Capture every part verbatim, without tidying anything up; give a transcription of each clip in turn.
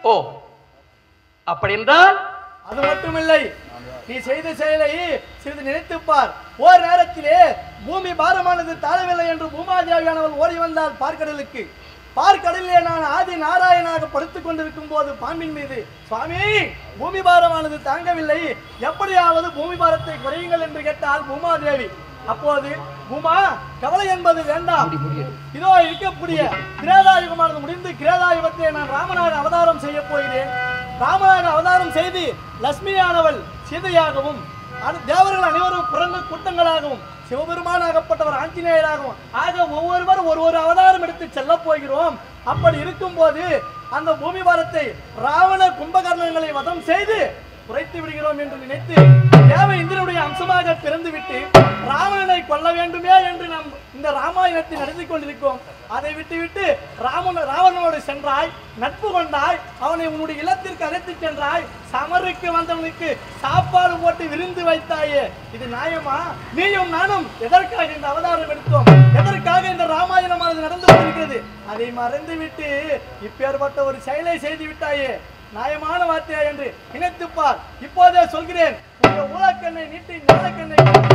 ஓ, அப்படி என்றால் அது மட்டுமில்லை, நீ செய்த செயலை சிறிது நினைத்துப்பார். ஓர் நேரத்திலே பூமி பாரமானது தாழவில்லை என்று பூமாதேவியானவள் ஓடி வந்தால் பார்க்கடலுக்கு. பார்க்கடலிலே நான் ஆதி நாராயணாக படுத்துக் கொண்டிருக்கும் போது பாம்பின் மீது, சுவாமி பூமி பாரமானது தாங்கவில்லை, எப்படியாவது பூமி பாரத்தை குறையுங்கள் என்று கேட்டால் பூமாதேவி. அப்போது பூமா, கவலை என்பது வேண்டாம், இதோ இருக்கக்கூடிய கிரேதாயுகமானது முடிந்து கிரேதாயுகத்தை நான் ராமனாக அவதாரம் செய்ய போகிறேன். ராமனாக அவதாரம் செய்து லட்சுமியானவள் சீதையாகவும் தேவர்கள் அனைவரும் பிறந்த கூட்டங்களாகவும் சிவபெருமானாகப்பட்டவர் ஆஞ்சநேயராகவும் ஆக ஒவ்வொருவரும் ஒரு ஒரு அவதாரம் எடுத்து செல்ல போகிறோம். அப்படி இருக்கும் போது அந்த பூமி பாரத்தை ராவண கும்பகர்ணங்களை வதம் செய்து குறைத்து விடுகிறோம் என்று நினைத்து தேவ இந்திரனுடைய அம்சமாக பிறந்துவிட்டு ராவணனை கொல்ல வேண்டுமே என்று நாம் இந்த ராமாயணத்தை நடத்தி கொண்டிருக்கோம். அதை விட்டுவிட்டு ராமன் ராவணனோடு சென்றாய், நட்பு கொண்டாய், அவனை உன்னுடைய இல்லத்திற்கு அழைத்து சென்றாய், சமருக்கு வந்தவனுக்கு சாப்பாடு போட்டு விருந்து வைத்தாயே, இது நியாயமா? நீயும் நானும் எதற்காக இந்த அவதாரம் எடுத்தோம்? எதற்காக இந்த ராமாயணமானது நடந்து கொண்டிருக்கிறது? அதை மறந்துவிட்டு இப்பேற்பட்ட ஒரு செயலை செய்து விட்டாயே, நியாயமான வார்த்தையா என்று நினைத்துப்பார். இப்போதே சொல்கிறேன், ஊழக்கண்ணை நீட்டி ஞானக்கண்ணை.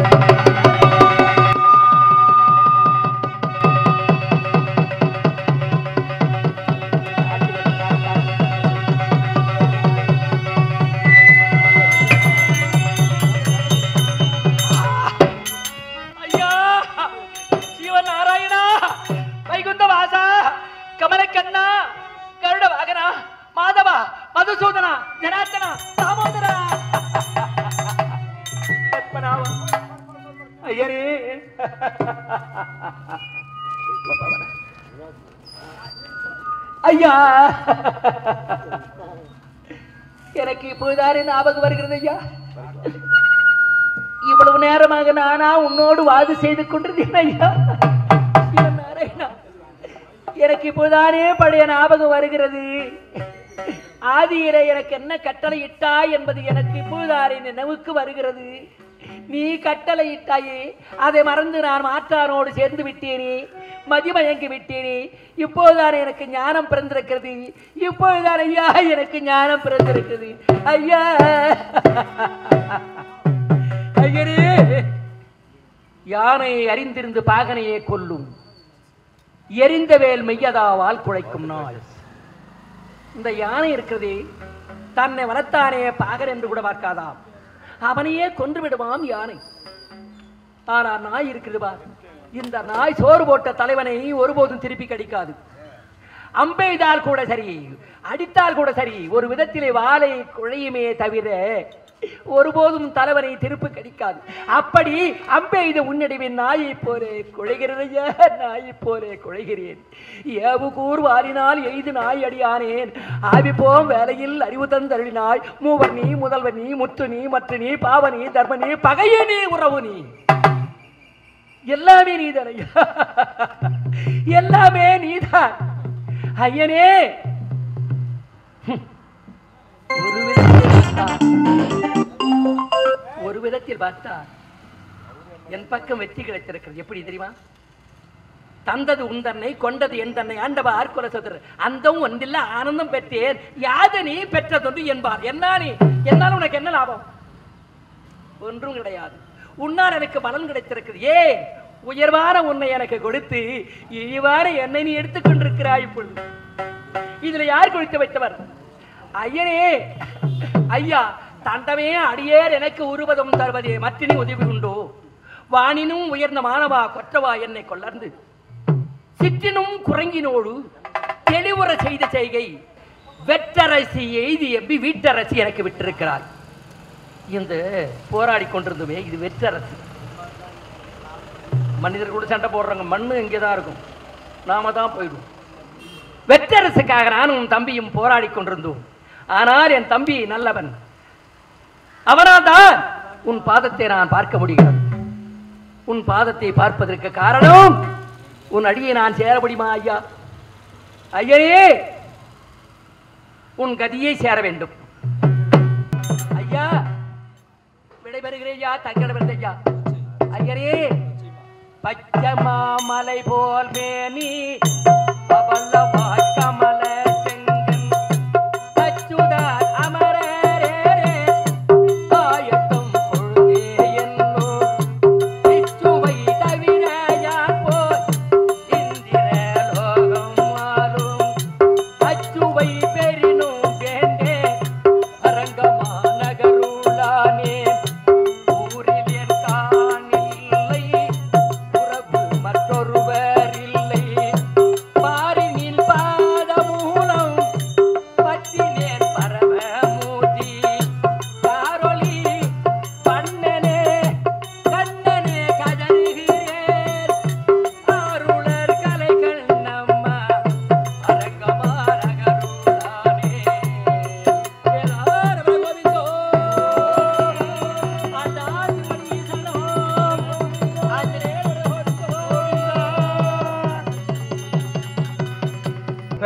ஐயா சிவநாராயணா, வைகுந்த வாசா, கமலக்கண்ணா, கருட வாகனா, மாதவா, மதுசூதனா, ஜனார்தனா, தாமோதரா, பத்மநாபா, ஐயரே ஐயா, எனக்கு இப்போதானே ஞாபகம் வருகிறது ஐயா. இவ்வளவு நேரமாக நானா உன்னோடு வாது செய்து கொண்டிருந்தேன் ஐயா. நாராயணா, எனக்கு இப்போதானே பழைய ஞாபகம் வருகிறது. ஆதியிலே எனக்கு என்ன கட்டளை இட்டாய் என்பது எனக்கு இப்போதானே நினைவுக்கு வருகிறது. நீ கட்டளை இட்டாயே, அதை மறந்து நான் மாற்றானோடு சேர்ந்து விட்டேனே, மதிமயங்கி விட்டேனே. இப்போதுதான் எனக்கு ஞானம் பிறந்திருக்கிறது. இப்போதுதான் ஐயா எனக்கு ஞானம் பிறந்திருக்கிறது ஐயா. ஐயரே, யானை அறிந்திருந்து பாகனையே கொல்லும், எரிந்த வேல் மெய்யதாவால் குழைக்கும் நாள். இந்த யானை இருக்கிறதே, தன்னை வளர்த்தானே பாகன் என்று கூட பார்க்காதாம், அவனையே கொன்று விடுவாம் யானை. ஆனா நாய் இருக்கிறது, இந்த நாய் சோறு போட்ட தலைவனை ஒருபோதும் திருப்பி கடிக்காது. அம்பெய்தால் கூட சரி, அடித்தால் கூட சரி, ஒரு விதத்திலே வாளை குழையுமே தவிர ஒருபோதும் தலைவனை திருப்பி கடிக்காது. அப்படி அம்பெய்த உன்னிடவின் நாயை போலே குழைகிறதைய நாயை போலே குழைகிறேன். ஏவு கூர் வாரினால் எய்து நாய் அடியானேன், ஆவிப்போம் வேலையில் அறிவு தந்தருளினாய். மூவர் நீ, முதல்வர் நீ, முத்து நீ, மற்ற நீ, பாவனி, தர்மனி, பகைய நீ, உறவு நீ, எல்லாமே நீதான் ஐயா, எல்லாமே நீதான் ஐயனே. ஒரு விதத்தில் ஒரு விதத்தில் பார்த்தா என் பக்கம் வெற்றி கிடைத்திருக்கிறது. எப்படி தெரியுமா? தந்தது உன் தன்னை, கொண்டது என் தன்னை, ஆண்டவா ஆர்கொல சோதரர், அந்தம் ஒன்றில்ல ஆனந்தம் பெற்றேன், யாது நீ பெற்றதொன்று என்பார். என்ன நீ என்னால் உனக்கு என்ன லாபம்? ஒன்றும் கிடையாது. உன்னால் எனக்கு பலன் கிடைத்திருக்கிறது. ஏ உயர்வான உன்னை எனக்கு கொடுத்து இழிவான என்னை நீ எடுத்துக்கொண்டிருக்கிறாய். இப்பொழுது இதுல யார் கொடுத்து வைத்தவர்? ஐயனே, ஐயா, தண்டமே அடியேர் எனக்கு உருவதம் தருவதே மற்றினி உதவி உண்டோ? வானினும் உயர்ந்த மாணவா கொற்றவா என்னை கொள்ளர்ந்து சிற்றினும் குரங்கினோடு தெளிவுற செய்த செய்கை வெற்றரசி எய்தி எம்பி வீட்டரசி எனக்கு விட்டிருக்கிறார். இந்த போராடி கொண்டிருந்தவே இது வெற்றரசு. மனிதர் கூட சண்டை போடுறாங்க, மண்ணு இங்கேதான் இருக்கும், நாம தான் போயிடுவோம். வெற்றரசுக்காக நானும் தம்பியும் போராடி கொண்டிருந்தோம். ஆனால் என் தம்பி நல்லவன், அவனால் தான் உன் பாதத்தை நான் பார்க்க முடிகிறது. உன் பாதத்தை பார்ப்பதற்கு காரணம் உன் அடியை நான் சேர முடியுமா ஐயா? ஐயரே, உன் கதியை சேர வேண்டும் ஐயா. விடைபெறுகிறேன் ஐயா, தங்கிட ஐயா. ஐயரே, பச்சமாமலை போல் மேனி பவல்லவாய் கமல செங்கன்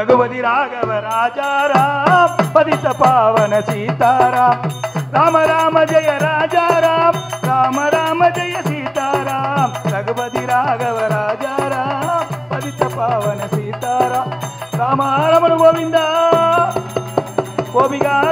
ரகுபதி ராகவ ராஜாராம் பதித்த பாவன சீதாராம் ராம ராம ஜெய ராஜாராம் ராம ராம ஜெய சீதாராம் ரகுபதி ராகவ ராஜாராம் பதித்த பாவன சீதாராம் ராம ரமண கோவிந்தா கோபிகா